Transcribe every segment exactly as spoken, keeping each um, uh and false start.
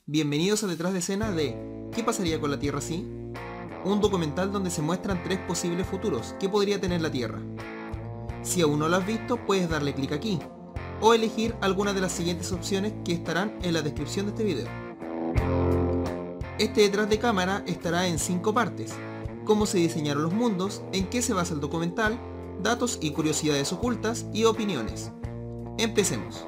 Bienvenidos a Detrás de Escena de ¿Qué pasaría con la Tierra si? Un documental donde se muestran tres posibles futuros que podría tener la Tierra. Si aún no lo has visto, puedes darle clic aquí, o elegir alguna de las siguientes opciones que estarán en la descripción de este video. Este detrás de cámara estará en cinco partes: cómo se diseñaron los mundos, en qué se basa el documental, datos y curiosidades ocultas y opiniones. Empecemos.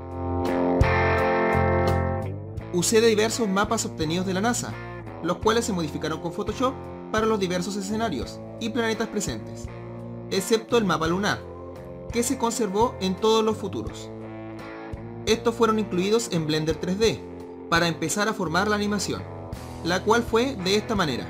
Usé de diversos mapas obtenidos de la NASA, los cuales se modificaron con Photoshop para los diversos escenarios y planetas presentes, excepto el mapa lunar, que se conservó en todos los futuros. Estos fueron incluidos en Blender tres D, para empezar a formar la animación, la cual fue de esta manera.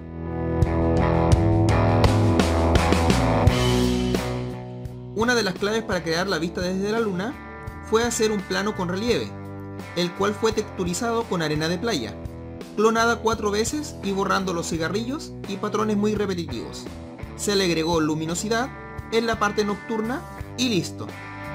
Una de las claves para crear la vista desde la luna fue hacer un plano con relieve, el cual fue texturizado con arena de playa, clonada cuatro veces y borrando los cigarrillos y patrones muy repetitivos. Se le agregó luminosidad en la parte nocturna y listo.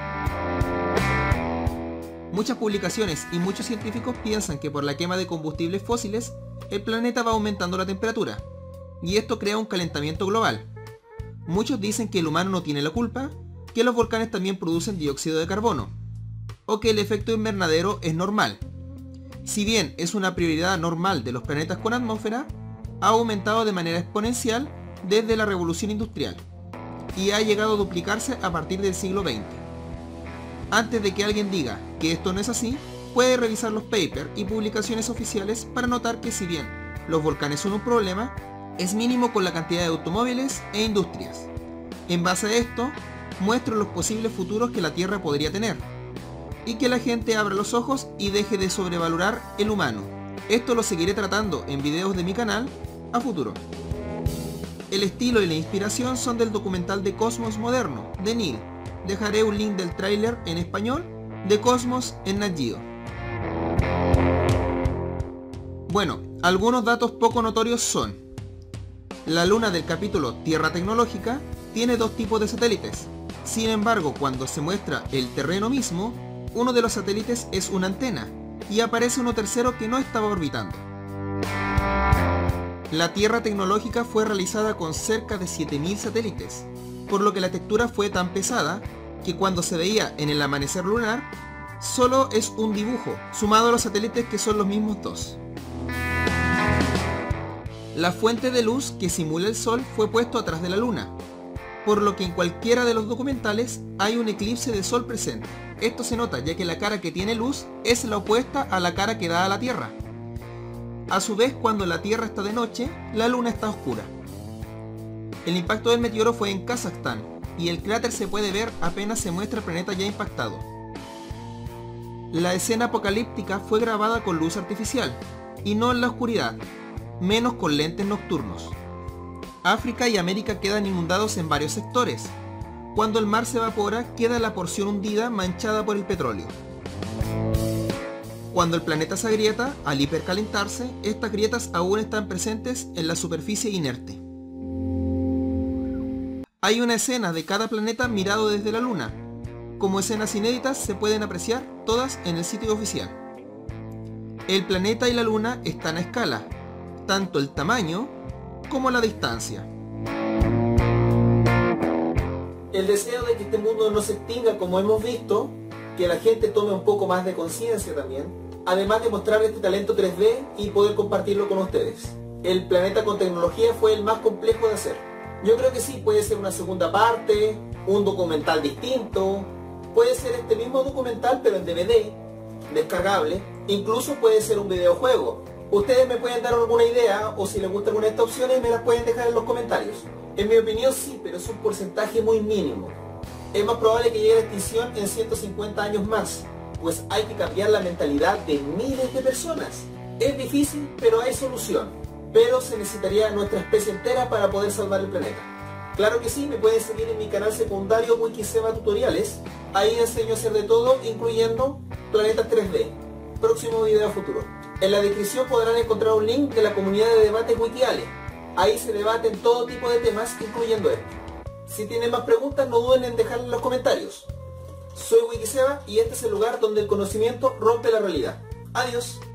Muchas publicaciones y muchos científicos piensan que por la quema de combustibles fósiles, el planeta va aumentando la temperatura, y esto crea un calentamiento global. Muchos dicen que el humano no tiene la culpa, que los volcanes también producen dióxido de carbono, o que el efecto invernadero es normal. Si bien es una prioridad normal de los planetas con atmósfera, ha aumentado de manera exponencial desde la revolución industrial, y ha llegado a duplicarse a partir del siglo veinte. Antes de que alguien diga que esto no es así, puede revisar los papers y publicaciones oficiales para notar que si bien los volcanes son un problema, es mínimo con la cantidad de automóviles e industrias. En base a esto, muestro los posibles futuros que la Tierra podría tener, y que la gente abra los ojos y deje de sobrevalorar el humano. Esto lo seguiré tratando en videos de mi canal a futuro. El estilo y la inspiración son del documental de Cosmos Moderno, de Neil. Dejaré un link del tráiler en español de Cosmos en Nat Geo. Bueno, algunos datos poco notorios son: la luna del capítulo Tierra Tecnológica tiene dos tipos de satélites. Sin embargo, cuando se muestra el terreno mismo, uno de los satélites es una antena, y aparece uno tercero que no estaba orbitando. La Tierra Tecnológica fue realizada con cerca de siete mil satélites, por lo que la textura fue tan pesada que cuando se veía en el amanecer lunar, solo es un dibujo, sumado a los satélites que son los mismos dos. La fuente de luz que simula el Sol fue puesto atrás de la Luna, por lo que en cualquiera de los documentales hay un eclipse de Sol presente. Esto se nota ya que la cara que tiene luz es la opuesta a la cara que da a la Tierra. A su vez, cuando la Tierra está de noche, la Luna está oscura. El impacto del meteoro fue en Kazajstán, y el cráter se puede ver apenas se muestra el planeta ya impactado. La escena apocalíptica fue grabada con luz artificial, y no en la oscuridad, menos con lentes nocturnos. África y América quedan inundados en varios sectores. Cuando el mar se evapora, queda la porción hundida manchada por el petróleo. Cuando el planeta se agrieta, al hipercalentarse, estas grietas aún están presentes en la superficie inerte. Hay una escena de cada planeta mirado desde la Luna. Como escenas inéditas se pueden apreciar todas en el sitio oficial. El planeta y la Luna están a escala, tanto el tamaño como la distancia. El deseo de que este mundo no se extinga como hemos visto, que la gente tome un poco más de conciencia también, además de mostrar este talento tres D y poder compartirlo con ustedes. El planeta con tecnología fue el más complejo de hacer. Yo creo que sí, puede ser una segunda parte, un documental distinto, puede ser este mismo documental pero en D V D, descargable, incluso puede ser un videojuego. Ustedes me pueden dar alguna idea, o si les gusta alguna de estas opciones me las pueden dejar en los comentarios. En mi opinión sí, pero es un porcentaje muy mínimo. Es más probable que llegue a la extinción en ciento cincuenta años más, pues hay que cambiar la mentalidad de miles de personas. Es difícil, pero hay solución. Pero se necesitaría nuestra especie entera para poder salvar el planeta. Claro que sí, me pueden seguir en mi canal secundario Wikiseba Tutoriales. Ahí enseño a hacer de todo, incluyendo planetas tres D. Próximo video a futuro. En la descripción podrán encontrar un link de la comunidad de debate Wikiale. Ahí se debaten todo tipo de temas, incluyendo este. Si tienen más preguntas, no duden en dejarlas en los comentarios. Soy Wikiseba y este es el lugar donde el conocimiento rompe la realidad. Adiós.